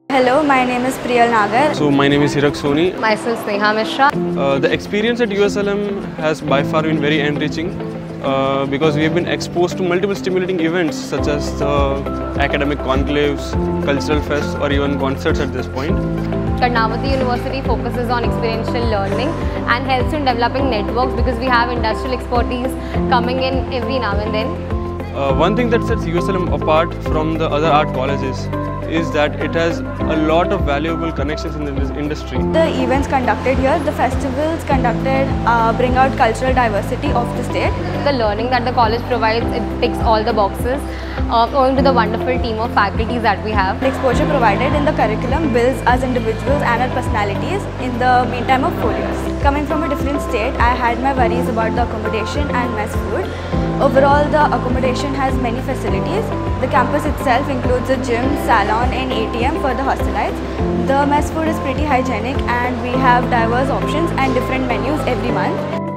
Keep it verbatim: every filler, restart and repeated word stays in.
Hello, my name is Priyal Nagar. So my name is Hirak Soni. Myself Sneha Mishra. Uh, the experience at U S L M has by far been very enriching uh, because we have been exposed to multiple stimulating events such as the academic conclaves, cultural fests or even concerts at this point. Karnavati University focuses on experiential learning and helps in developing networks because we have industrial expertise coming in every now and then. Uh, one thing that sets U S L M apart from the other art colleges is that it has a lot of valuable connections in this industry. The events conducted here, the festivals conducted uh, bring out cultural diversity of the state. The learning that the college provides, it ticks all the boxes uh, owing to the wonderful team of faculties that we have. The exposure provided in the curriculum builds us individuals and our personalities in the meantime of four years. Coming from a different state, I had my worries about the accommodation and mess food. Overall, the accommodation has many facilities. The campus itself includes a gym, salon and A T M for the hostelites. The mess food is pretty hygienic and we have diverse options and different menus every month.